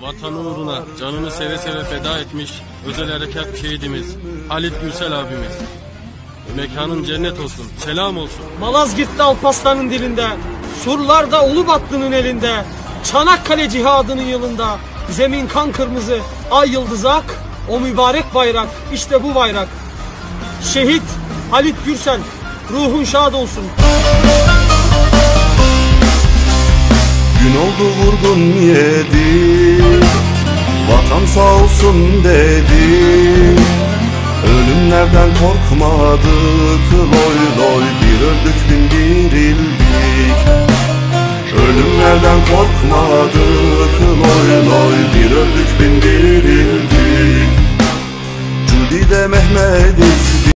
Vatan uğruna canını seve seve feda etmiş özel harekat şehidimiz Halit Gürsel abimiz. Mekanın cennet olsun, selam olsun. Malazgirt'te Alparslan'ın dilinde, surlarda Ulubatlı'nın elinde, Çanakkale cihadının yılında, zemin kan kırmızı, ay yıldız ak, o mübarek bayrak, işte bu bayrak. Şehit Halit Gürsel, ruhun şad olsun. Gün oldu vurgun yedi, vatan sağ olsun dedi. Ölümlerden korkmadık, loy loy bir öldük bin dirildik. Ölümlerden korkmadık, loy loy bir öldük bin dirildik. Cudi de Mehmet'iz